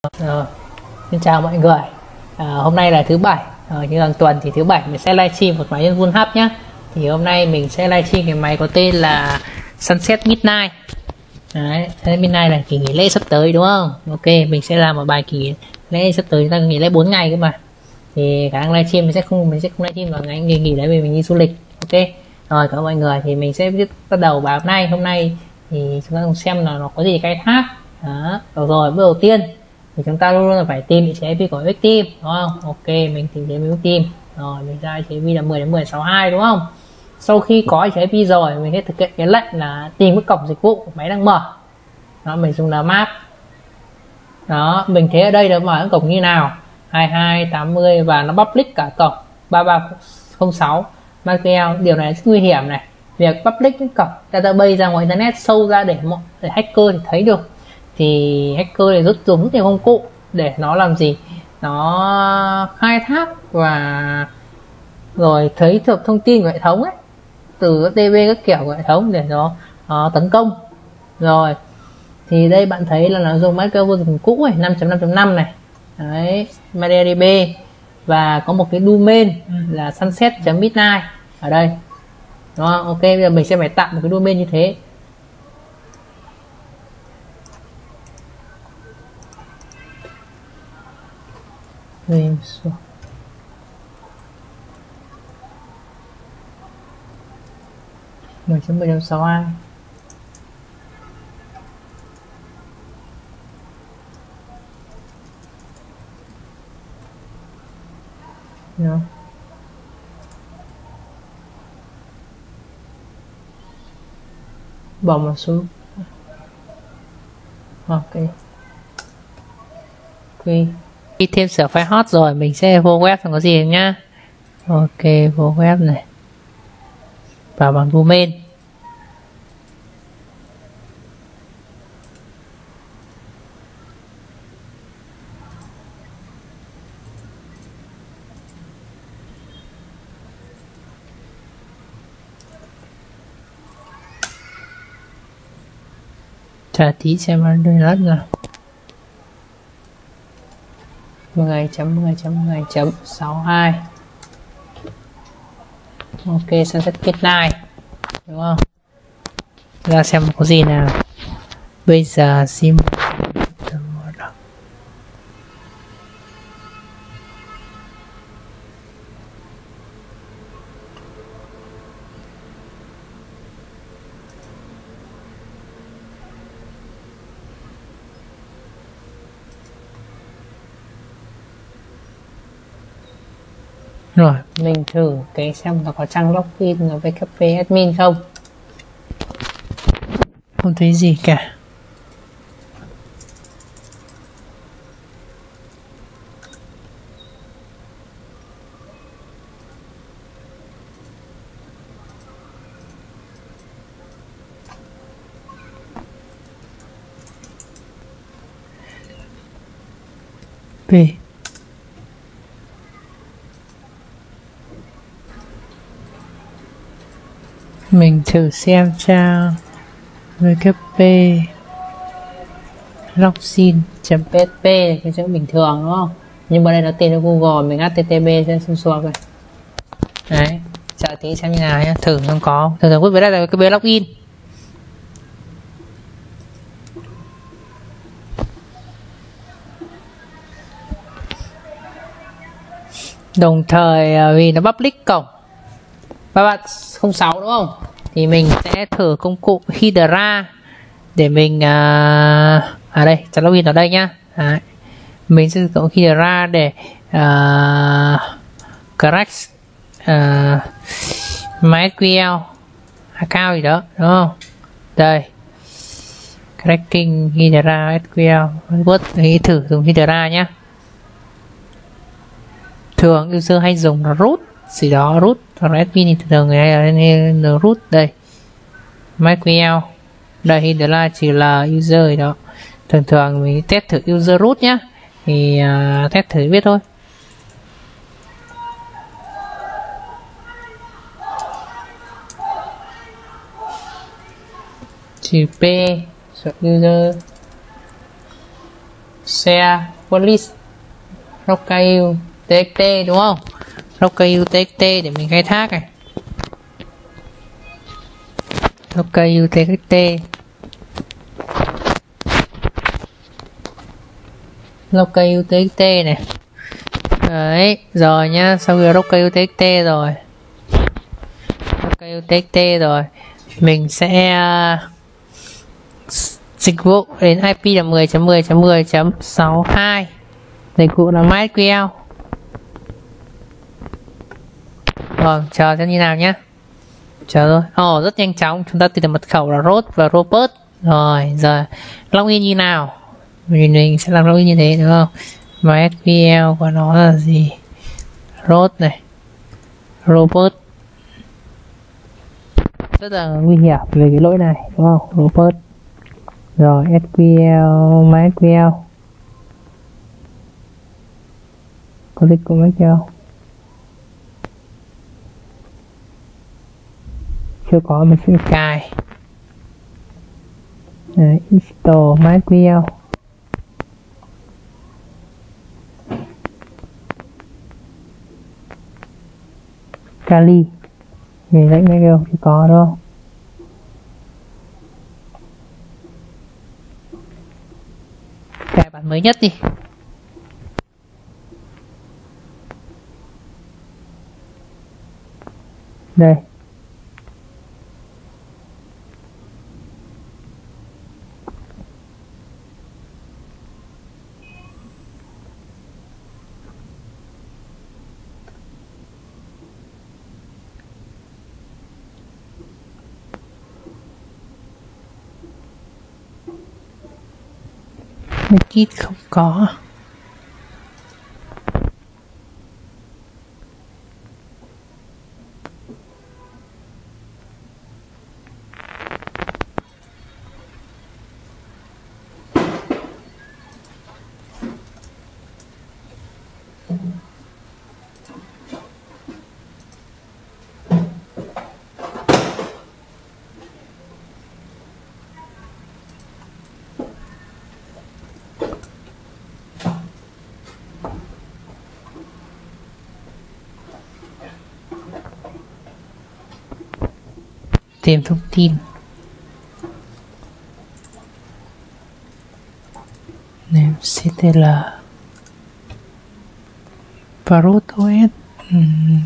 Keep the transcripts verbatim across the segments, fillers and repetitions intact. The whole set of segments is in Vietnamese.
Rồi, xin chào mọi người. À, hôm nay là thứ bảy, à, như hàng tuần thì thứ bảy mình sẽ livestream một máy nhân Vull Hub nhé. Thì hôm nay mình sẽ livestream cái máy có tên là Sunset Midnight. Đấy, Midnight là kỳ nghỉ lễ sắp tới đúng không? Ok, mình sẽ làm một bài kỳ nghỉ lễ sắp tới, ta nghỉ lễ bốn ngày cơ mà. Thì khả năng livestream mình sẽ không mình sẽ không livestream vào ngày nghỉ nghỉ đấy vì mình đi du lịch. Ok, rồi các mọi người thì mình sẽ bắt đầu bài hôm nay. Hôm nay thì chúng ta cùng xem là nó có gì khai thác. Đó, rồi, rồi bước đầu tiên thì chúng ta luôn luôn là phải tìm vị trí i pê của victim đúng không? Ok, mình tìm đến victim rồi mình ra vị trí i pê là mười đến mười sáu hai đúng không? Sau khi có vị trí i pê rồi mình sẽ thực hiện cái lệnh là tìm cái cổng dịch vụ của máy đang mở. Đó, mình dùng là map. Đó, mình thấy ở đây nó mở cái cổng như nào hai hai tám mươi và nó public cả cổng ba ba không sáu MySQL. Điều này rất nguy hiểm này, việc public cái cổng database ra ngoài internet sâu ra để mọi để hacker thì thấy được, thì hacker này rút dùng rất nhiều công cụ để nó làm gì, nó khai thác và rồi thấy được thông tin của hệ thống ấy, từ các tê vê các kiểu của hệ thống để nó uh, tấn công. Rồi thì đây bạn thấy là nó dùng MySQL version cũ này năm chấm năm chấm năm này đấy, MariaDB, và có một cái domain là sunset chấm midnight ở đây đúng không? Ok, bây giờ mình sẽ phải tạo một cái domain như thế. mười chấm mười chấm sáu hai no. Bỏ một số. Ok, khi khi thêm sở file hot rồi mình sẽ vô web không có gì nhá. Ok, vô web này vào bằng domain. Chờ tí xem nó đưa lát nào. mười chấm mười chấm mười chấm sáu hai. Ok, Sunset Midnight đúng không? Ra xem có gì nào. Bây giờ sim rồi mình thử cái xem nó có trang login ở vê kép pê admin không. Không thấy gì cả. P mình thử xem trang vê kép pê login chấm pê ét pê cái chỗ bình thường đúng không? Nhưng mà đây nó tìm cho Google, mình hát tê tê pê sẽ xuống xuống rồi. Đấy, chờ tí xem như nào nhé, thử không có. Thường thường với đây là cái login. Đồng thời vì nó public cổng ba ba không sáu đúng không? Thì mình sẽ thử công cụ Hydra để mình à, à đây, cho login ở đây nhá. Đấy. Mình sẽ sử dụng Hydra để uh, crack uh, MySQL account gì đó đúng không? Đây, cracking Hydra ét quy eo. Hãy thử dùng Hydra nhé. Thường user hay dùng là root gì đó, root hoặc là admin thì thường người hay là root. Đây MySQL, đây Hydra chỉ là user gì đó. Thường thường mình test thử user root nhá, thì uh, test thử biết thôi. Chữ P user share police locale txt đúng không, locale txt để mình khai thác này, locale txt locale txt này. Đấy rồi nhá, sau khi locale txt rồi locale txt rồi mình sẽ dịch vụ đến i pê là mười chấm mười chấm mười chấm sáu hai, dịch vụ là MySQL. Rồi chờ xem như nào nhé, chờ thôi. Ồ, rất nhanh chóng chúng ta tìm được mật khẩu là root và robot. Rồi giờ login như nào, mình, mình sẽ làm login như thế đúng không. MySQL của nó là gì, root này, robot. Rất là nguy hiểm về cái lỗi này đúng không, robot. Rồi ét quy lờ, MySQL, click của MySQL chưa có, mình sẽ cài. Đấy, install MySQL. Kali mình lệnh MySQL chưa có đâu. Cài bản mới nhất đi. Đây. Kit không có. Tìm thông tin. Name ctl parrot o ét um,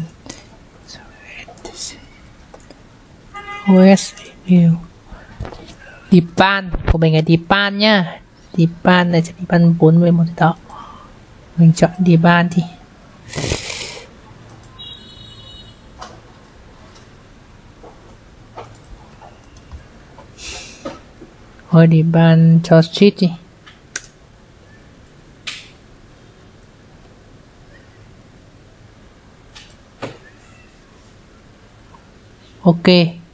o ét review. Dipan của mình là Dipan nhá, Dipan này sẽ Dipan bốn mươi một đó, mình chọn Dipan thì thôi đi ban cho street đi. Ok.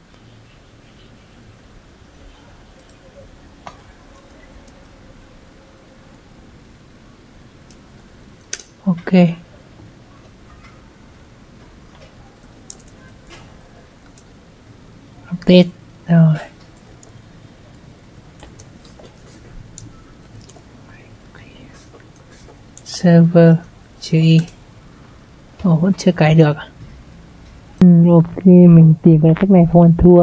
Ok. Update rồi. Server chữ y. Ồ, vẫn chưa cài được. Ừ, ok, mình tìm cái cách này không ăn thua.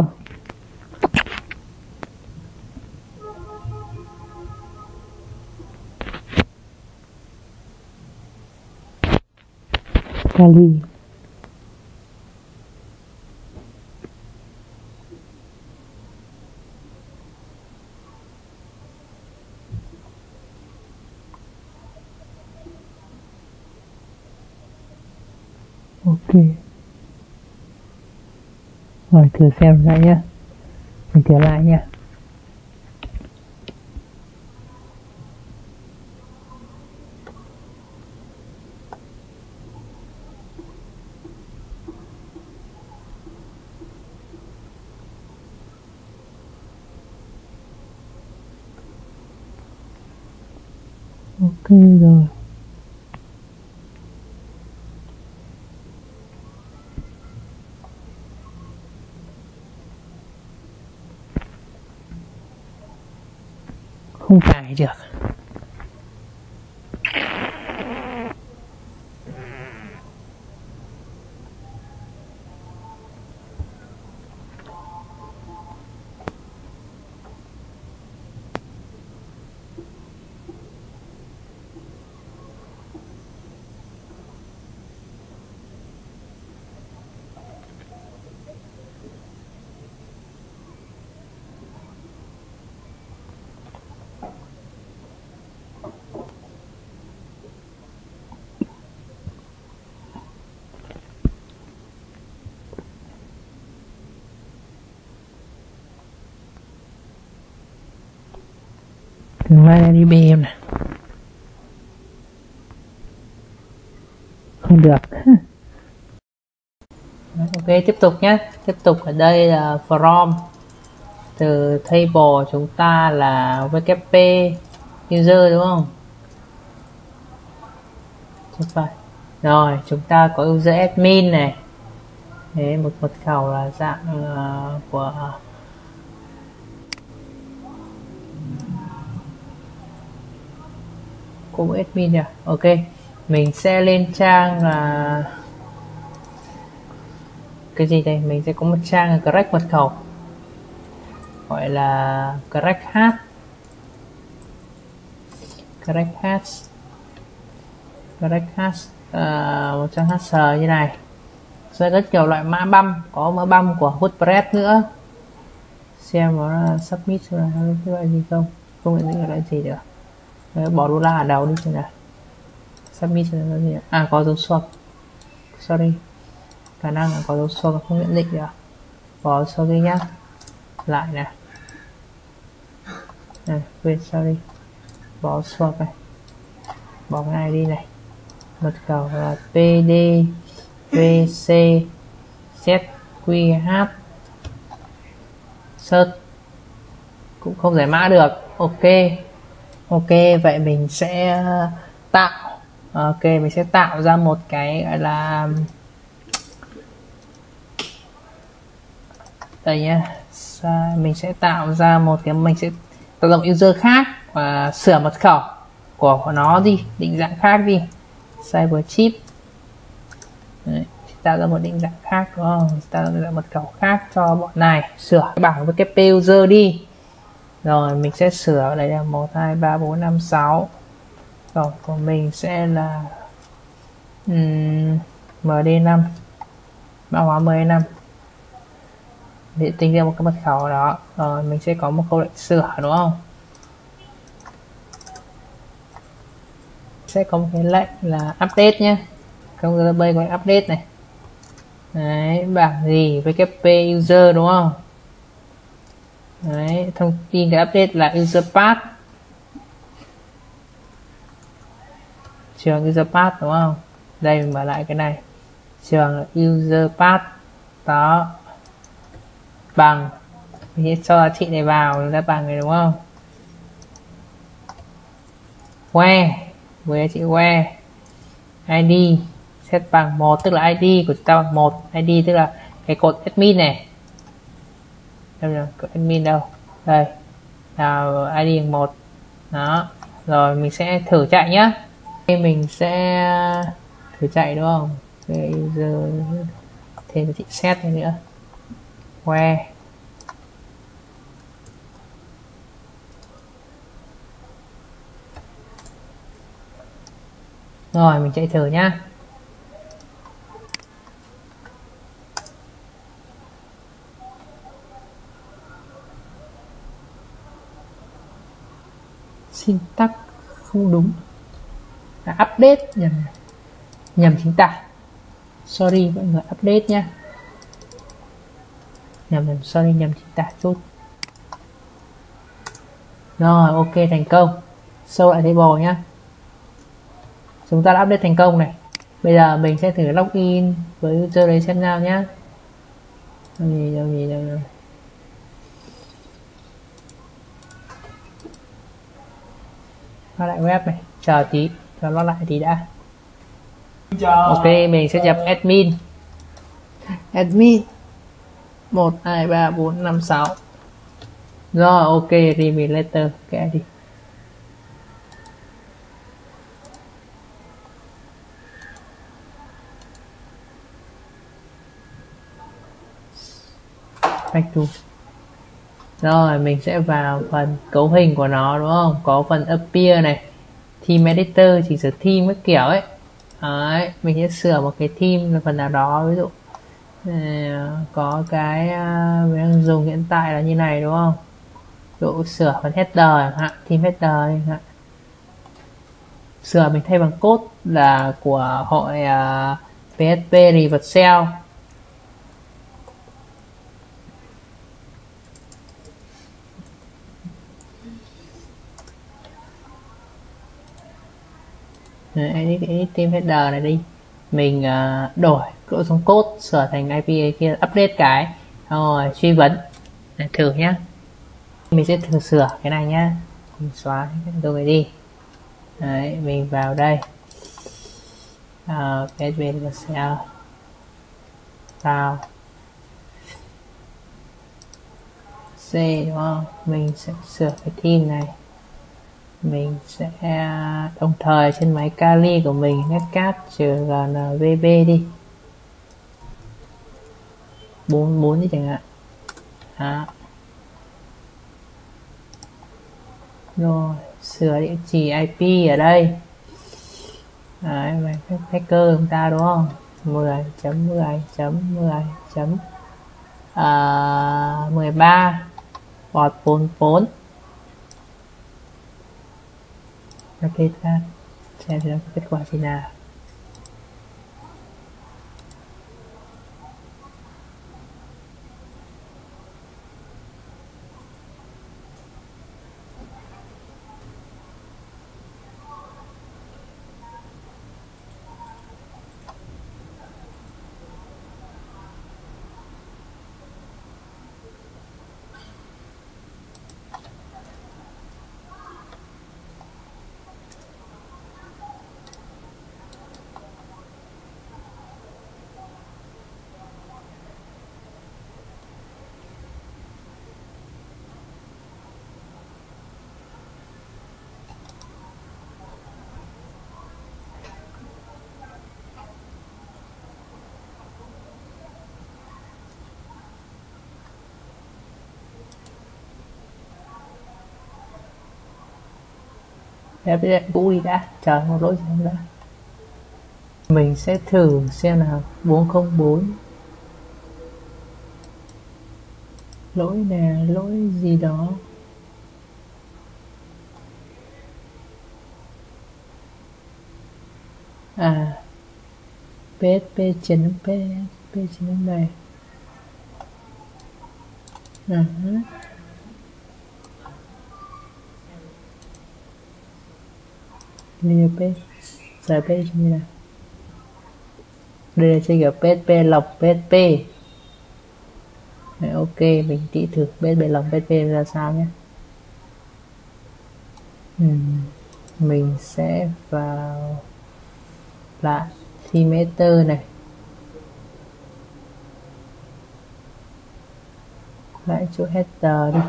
Kali. Ok. Rồi thử xem lại nhá. Mình thử lại nhá. Ok rồi. Không cài được. Mai đi bê em nè. Không được. Ok, tiếp tục nhé. Tiếp tục ở đây là from. Từ table chúng ta là vê kép pê user đúng không? Không phải. Rồi, chúng ta có user admin này. Thế một mật khẩu là dạng uh, của của admin nhỉ. Ok, mình sẽ lên trang là cái gì đây? Mình sẽ có một trang là crack mật khẩu, gọi là crack hash. Crack hash crack hash uh, một trang hash như này. Sẽ rất nhiều loại mã băm, có mã băm của WordPress nữa. Xem nó là submit là cái loại gì không, không nhận định là loại gì được. Đấy, bỏ đô la ở đầu đi xem nào. Submit là cái gì? À, có dấu xoạc, sorry, khả năng là có dấu xoạc không nhận định được. Bỏ sorry nhá, lại nè, này quên sorry, bỏ xoạc này, bỏ cái này đi này. Mật khẩu là pd vc zqh search, cũng không giải mã được. Ok, ok, vậy mình sẽ tạo ok mình sẽ tạo ra một cái gọi là đây nhá, mình sẽ tạo ra một cái mình sẽ tạo ra một user khác và sửa mật khẩu của, của nó đi, định dạng khác đi, Cyberchip. Đấy, tạo ra một định dạng khác đúng không? Tạo ra một định dạng mật khẩu khác cho bọn này, sửa cái bảng với cái pê user đi. Rồi mình sẽ sửa đây là một hai ba bốn năm sáu. Rồi của mình sẽ là um, em đê năm, mã hóa mười năm, để tính ra một cái mật khẩu đó. Rồi mình sẽ có một câu lệnh sửa đúng không? Sẽ có một cái lệnh là update nhé, công database có update này. Đấy, bảng gì với cái pê user đúng không? Đấy, thông tin cái update là user path, trường user path đúng không? Đây mình mở lại cái này, trường là user path đó, bằng mình sẽ cho chị này vào ra bằng này đúng không? Que với chị que id set bằng một, tức là id của chúng ta bằng một. Id tức là cái cột admin này, đâu rồi cột admin đâu, đây là id bằng một đó. Rồi mình sẽ thử chạy nhá, mình sẽ thử chạy đúng không? Bây giờ thêm chị set này nữa, que rồi mình chạy thử nhá. Syntax không đúng, là update nhầm nhầm chính tả, sorry mọi người, update nhá, nhầm nhầm sorry nhầm chính tả chút. Rồi ok, thành công, show lại table nhá, chúng ta đã update thành công này. Bây giờ mình sẽ thử login với user đấy xem nào nhá. Đâu gì đâu gì đâu đâu nó lại web này, chờ tí cho nó lại tí đã. Ok, mình sẽ nhập admin admin một hai ba bốn năm sáu. Rồi ok, read letter kệ đi. Back to. Rồi mình sẽ vào phần cấu hình của nó đúng không? Có phần appear này, theme editor, chỉnh sửa theme các kiểu ấy. Đấy, mình sẽ sửa một cái theme là phần nào đó, ví dụ có cái mình đang dùng hiện tại là như này đúng không? Ví dụ sửa phần header chẳng hạn, theme header chẳng hạn. Sửa mình thay bằng code là của hội uh, pê ét pê Reversal. edit edit team header này đi, mình uh, đổi nội dung code sửa thành i pê kia, update cái rồi truy vấn để thử nhá. Mình sẽ thử sửa cái này nhá, mình xóa cái tôi đi. Đấy, mình vào đây uh, page cell vào C đúng không, mình sẽ sửa cái theme này. Mình sẽ đồng thời trên máy Kali của mình netcat trừ gnvb đi bốn bốn đi chẳng hạn. Đó. Rồi sửa địa chỉ i pê ở đây. Đấy, máy hacker chúng ta đúng không, mười chấm mười chấm mười chấm mười ba port bốn bốn. Update ra xem xem kết quả gì nào. Để cái cũ đi đã, chờ một lỗi gì đã. Mình sẽ thử xem nào. Bốn không bốn lỗi nè, lỗi gì đó. À php chấm php chấm này. À Liêu page giải page như nào. Đây là chơi kiểu php lọc php. Đấy, ok, mình tỉ thử php lọc php ra sao nhé. uhm, mình sẽ vào lại thmeter này, lại chỗ header đi,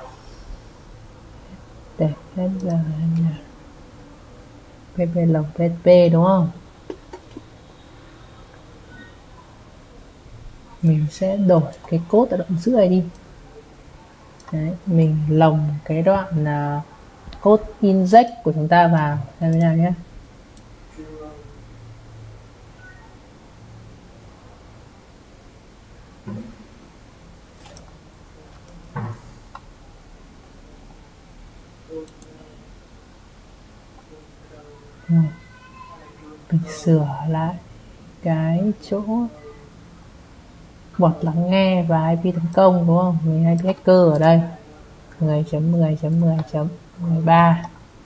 để header này php lọc php đúng không. Mình sẽ đổi cái code ở đoạn giữa này đi. Đấy, mình lồng cái đoạn uh, code inject của chúng ta vào xem thế nào nhé. Rồi. Mình sửa lại cái chỗ bot lắng nghe và i pê tấn công đúng không, mình i pê hacker ở đây mười chấm mười chấm mười chấm mười ba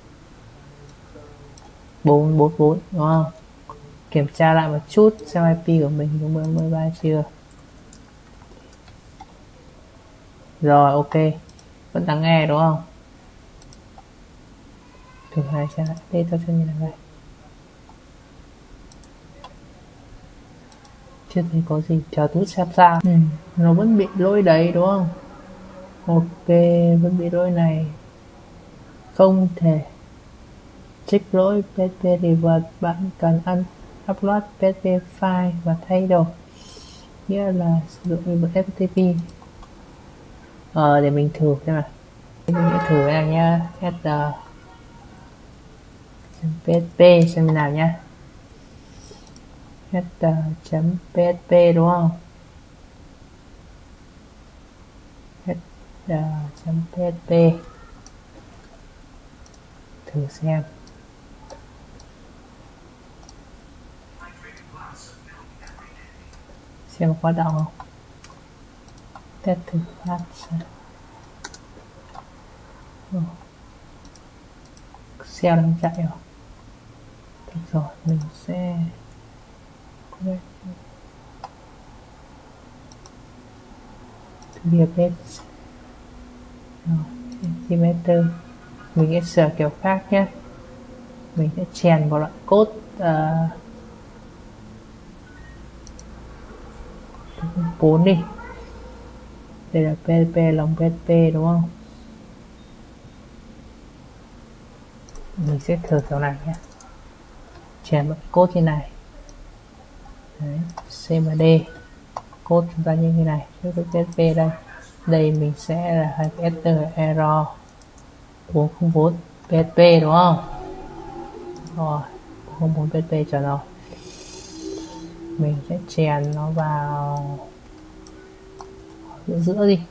bốn bốn bốn đúng không. Kiểm tra lại một chút xem i pê của mình đúng mười ba chưa. Rồi ok, vẫn lắng nghe đúng không. Thử hai tra lại đây tôi cho nhìn này, chưa thấy có gì, chờ chút xem sao. ừ, nó vẫn bị lỗi đấy đúng không. Ok, vẫn bị lỗi này, không thể check lỗi php revert. Bạn cần ăn upload php file và thay đổi, nghĩa là sử dụng một ép tê pê. Ờ, để mình thử xem nào. Mình sẽ thử này nhá, header php xem nào nhá. Header.php đúng không. Header.php thử xem. Xem có động không. Test thử phát xem. Cell đang chạy rồi. Được rồi, mình sẽ diabetes centimeter. Mình sẽ sửa kiểu khác nhé. Mình sẽ chèn vào đoạn cốt uh, bốn đi. Đây là pê pê, lòng pê pê đúng không? Mình sẽ thử kiểu này nhé. Chèn vào cốt như này. Đấy, C và D code chúng ta như thế này. Trước cái pê pê đây, đây mình sẽ là hyperenter error bốn không bốn pê ét pê đúng không? Rồi bốn không bốn pê ét pê chuẩn rồi. Mình sẽ chèn nó vào giữa giữa đi.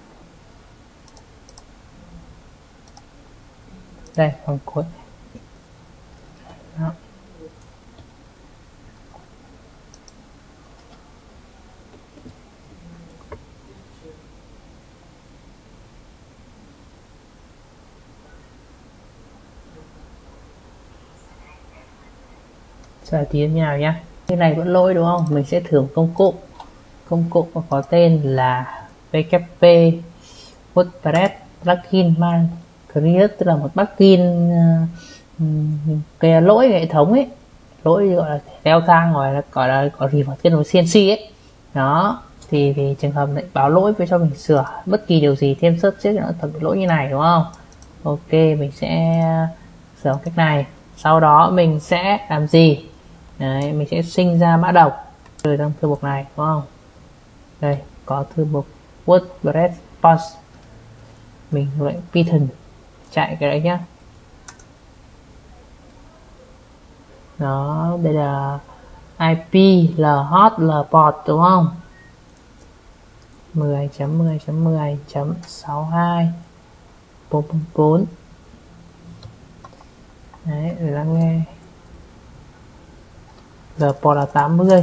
Đây phần cuối. Đó. Chờ tí như nào nhá. Cái này vẫn lỗi đúng không? Mình sẽ thử công cụ. Công cụ có tên là vê kép pê WordPress plugin man create, tức là một plugin uh, cái lỗi hệ thống ấy, lỗi gọi là leo thang, gọi là gọi là có gì vào kết nối xê en xê ấy. Đó thì, thì trường hợp lại báo lỗi với cho mình sửa bất kỳ điều gì, thêm search check nó thật lỗi như này đúng không? Ok, mình sẽ sửa cách này. Sau đó mình sẽ làm gì? Đấy, mình sẽ sinh ra mã độc từ trong thư mục này đúng không? Đây có thư mục WordPress post, mình lại Python chạy cái đấy nhá. Đó, đây là i pê là hot là port đúng không? mười chấm mười chấm mười chấm sáu hai bốn bốn bốn. Đấy, để lắng nghe. Giờ port là tám mươi.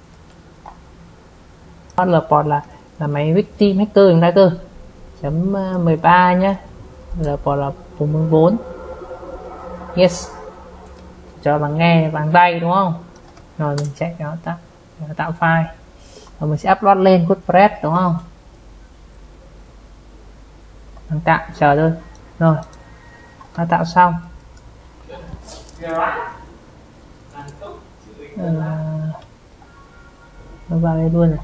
Hot là port là là máy victim hacker chúng ta cơ. Chấm mười ba nhá. Giờ port là bốn bốn bốn. Yes. Cho lắng nghe bằng tay đúng không? Rồi mình chạy nó tạo nó tạo file. Rồi mình sẽ upload lên WordPress đúng không? Đang tạo, chờ thôi. Rồi nó tạo xong. Ừ, nó vào đây luôn này.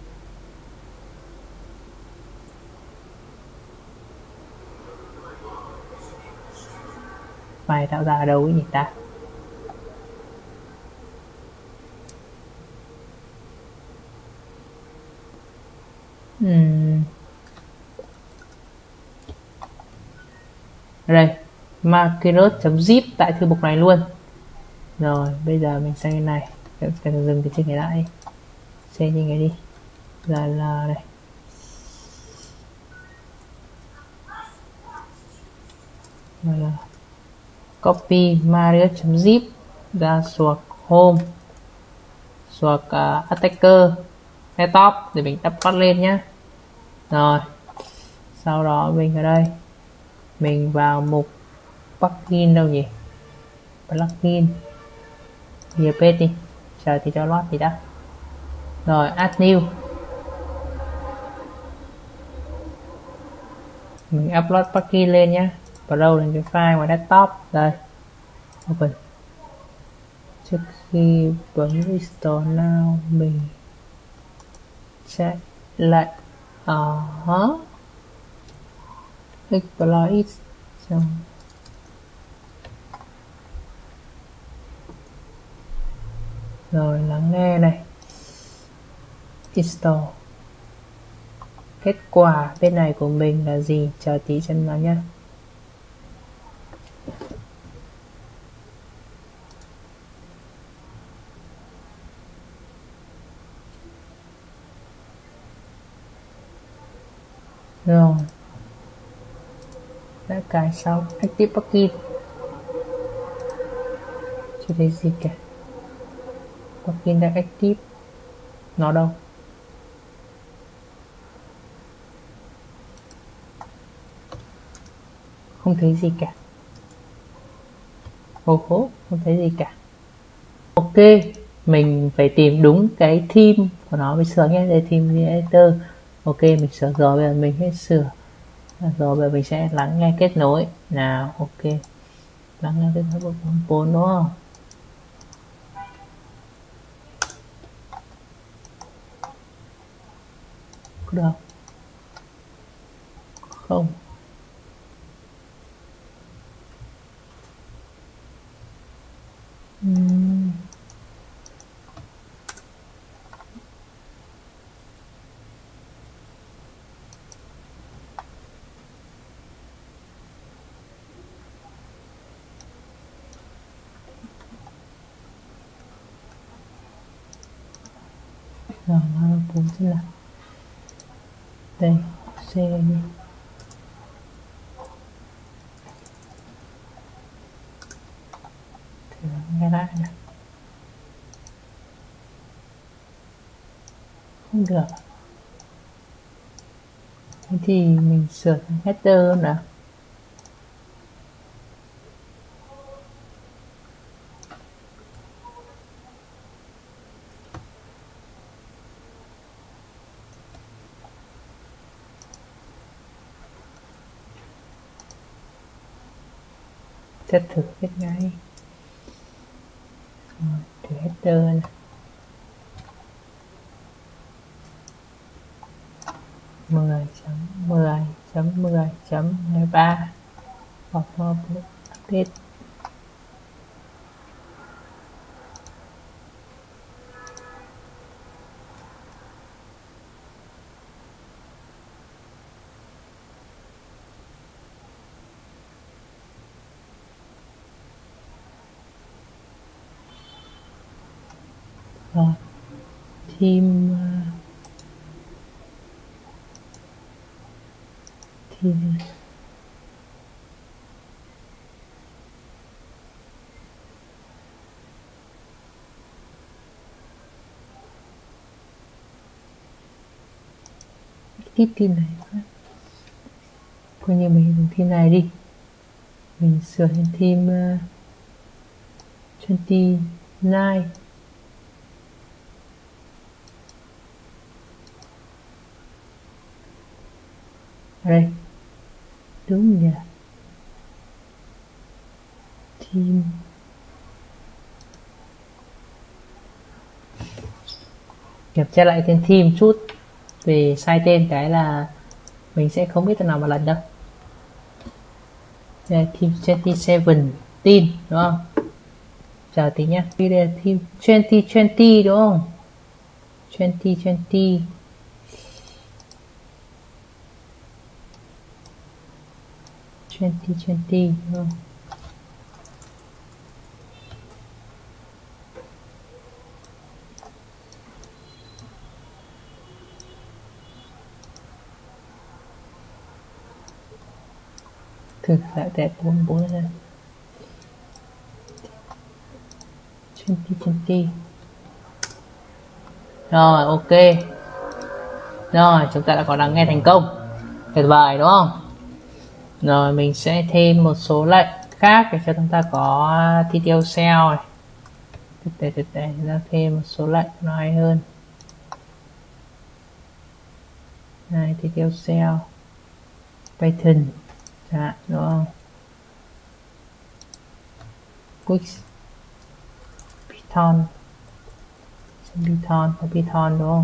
Mày tạo ra ở đâu ấy nhỉ ta? Uhm. Đây, markerus.zip tại thư mục này luôn. Rồi, bây giờ mình sang cái này. Cần dừng cái trình này lại. Xem như này đi. Là là này. Rồi là copy markerus.zip ra suộc home, suộc uh, attacker laptop để mình upload lên nhé. Rồi sau đó mình ở đây mình vào mục plugin đâu nhỉ, plugin nhiều page đi, chờ thì cho load thì đã. Rồi add new, mình upload plugin lên nhé. Browse lên cái file ngoài desktop đây, open. Trước khi bấm install now mình chạy lại ở uh, exploit it xong. Rồi lắng nghe này, install. Kết quả bên này của mình là gì, chờ tí xem nào nhé. Rồi đã cài xong active plugin, chưa thấy gì cả. Plugin đã active, nó đâu? Không thấy gì cả. Ồ hố, không thấy gì cả. Ok, mình phải tìm đúng cái theme của nó. Mình sửa nhé, đây theme editor. Ok, mình sửa rồi, bây giờ mình sẽ sửa rồi, bây giờ mình sẽ lắng nghe kết nối nào. Ok, lắng nghe kết nối bốn bốn đúng không? Có được không? Uhm. Rồi, nó bốn xem nào. Đây, C đi. Thử nghe lại nào. Không được. Thế thì mình sửa thành header nào. Sẽ thử hết ngay. Rồi, thử header này. mười chấm mười chấm mười chấm mười ba auto update. Rồi, team team tiếp team này, coi như mình dùng team này đi, mình sửa thành team uh, hai mươi chín. Đây đúng nhỉ, team kiểm tra lại tên team chút, về sai tên cái là mình sẽ không biết thế nào mà lần đâu. Đây, team hai mươi bảy tin đúng không? Chờ tí nhé, đây là team hai mươi hai mươi đúng không? hai mươi hai mươi hai mươi hai mươi đúng không? Thử lại tại bốn bốn này. hai mươi hai mươi. Rồi, ok. Rồi, chúng ta đã có lắng nghe thành công. Tuyệt vời đúng không? Rồi, mình sẽ thêm một số lệnh khác để cho chúng ta có tê tê cell này. Để, để, để chúng ta thêm một số lệnh nó hay hơn. Này, tê tê cell Python. Dạ, đúng không? Quick Python. Python, Python đúng không?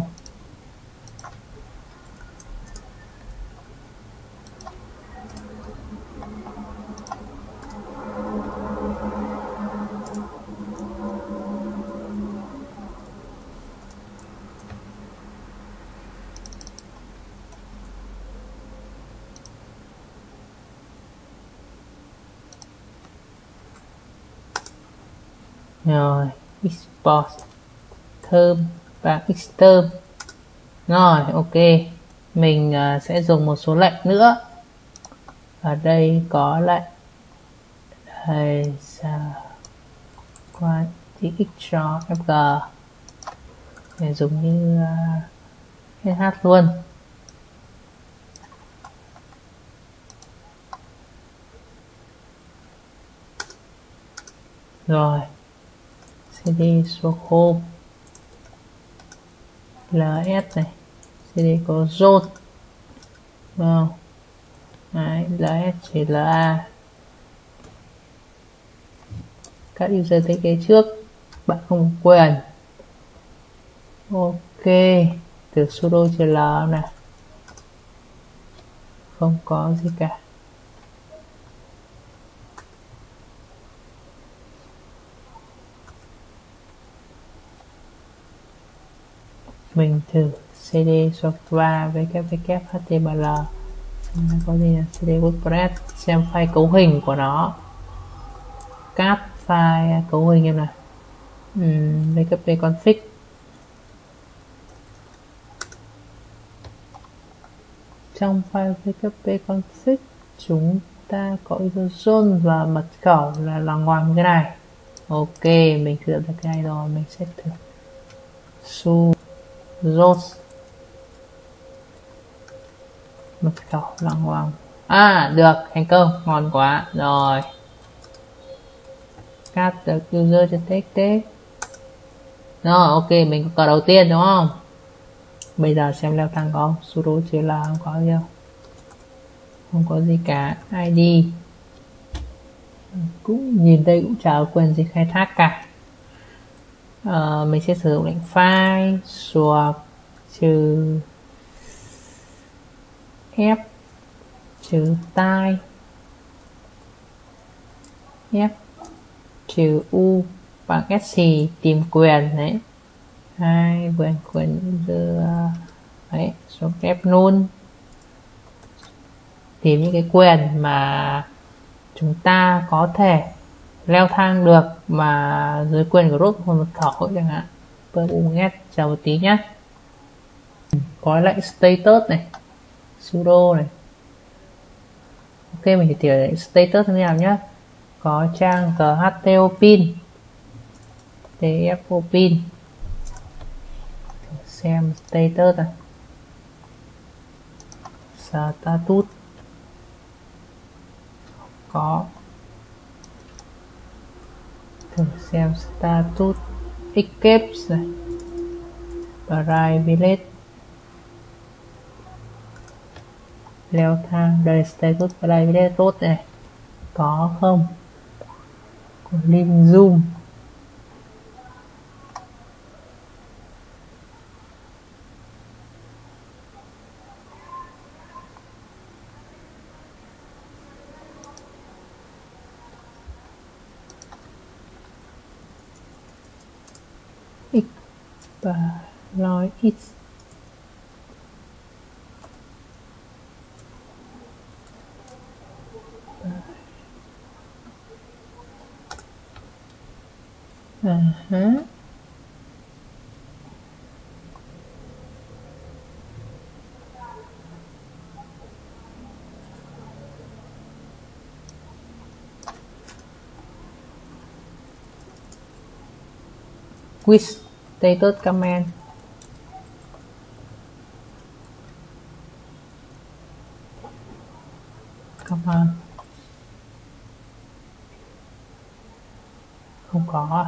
Rồi, export term và exterm. Rồi, ok. Mình uh, sẽ dùng một số lệnh nữa. Ở đây có lệnh đây là qua extra fg để dùng như uh, hát luôn. Rồi, cd số home ls này, cd có zone vào đấy, ls chỉ là các user thiết kế trước bạn không có quyền. Ok, từ sudo chữ l này không có gì cả. Mình thử cd software www html có gì là cd wordpress, xem file cấu hình của nó, cat file cấu hình em này, uhm, wp config trong file wp config chúng ta có zone và mật khẩu là là ngoài cái này. Ok, mình sử dụng được cái này rồi, mình sẽ thử su zone mật khẩu là ngoài. À được, thành công, ngon quá rồi. Cat được user cho txt rồi. Ok, mình có đầu tiên đúng không? Bây giờ xem leo thang có không? Sudo chữ L không có gì đâu, không có gì cả. id cũng nhìn đây cũng chả có quyền gì khai thác cả. À, mình sẽ sử dụng lệnh file swap trừ f trừ tai f trừ u bằng sc tìm quyền đấy, hai quyền quyền user đấy, số f null tìm những cái quyền mà chúng ta có thể leo thang được mà dưới quyền của root hoặc mật khẩu chẳng hạn. Get chờ một tí nhé. Có lệnh status này, sudo này. Ok, mình chỉ tỉa lệnh status như nào nhé. Có trang thtopin tfopin xem status này, status có, thử xem status escape này, private leo thang, đây status private root này có không, có link zoom x và nói x uh -huh. With status command command không có.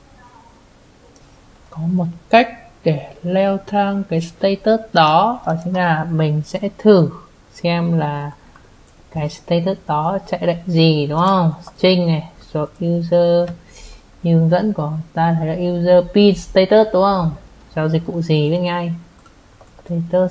Có một cách để leo thang cái status đó, đó chính là mình sẽ thử xem là cái status đó chạy lệnh gì đúng không. String này, số user như hướng dẫn của ta thấy là user pin status đúng không, giao dịch vụ gì với ngay status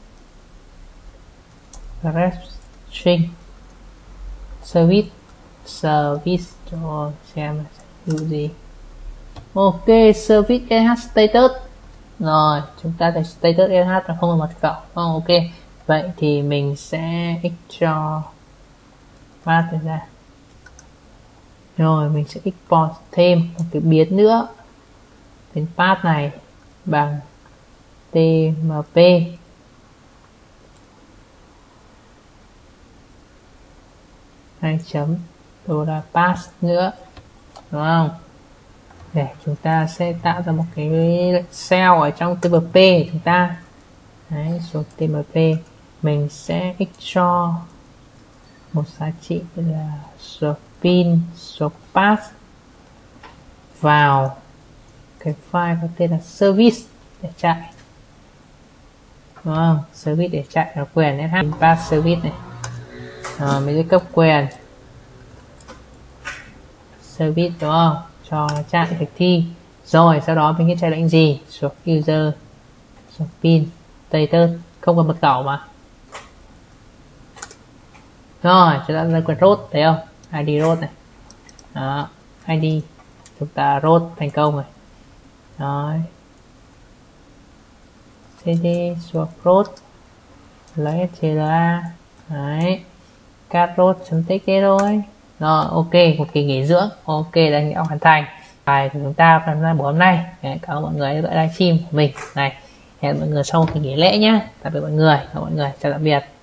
ref string service service cho xem vụ gì. Ok, service sh status rồi, chúng ta thấy status sh là không có mật khẩu. Oh, ok, vậy thì mình sẽ x cho path ra. Rồi mình sẽ export thêm một cái biến nữa, biến path này bằng tmp hai chấm đồ là path nữa đúng không, để chúng ta sẽ tạo ra một cái cell ở trong tmp của chúng ta. Đấy, số tmp mình sẽ x cho một giá trị là số pin số path vào cái file có tên là service để chạy, đúng không? Service để chạy là quyền sh pass service này. Rồi mình sẽ cấp quyền service, đúng không, cho nó chạy thực thi. Rồi sau đó mình sẽ chạy lệnh gì? Swap user, swap pin, status, không cần mật khẩu mà. Rồi chúng ta ra quyền root, thấy không? i đê root này. Đó, i đê chúng ta root thành công rồi. Rồi cd swap root, lấy scla, đấy, cat root chấm txt thôi. Rồi ok, một kỳ nghỉ dưỡng ok đã hoàn thành. Bài của chúng ta phần ra buổi hôm nay. Cảm ơn mọi người đã livestream của mình này. Hẹn mọi người sau kỳ nghỉ lễ nhé. Tạm biệt mọi người, mọi người chào tạm biệt.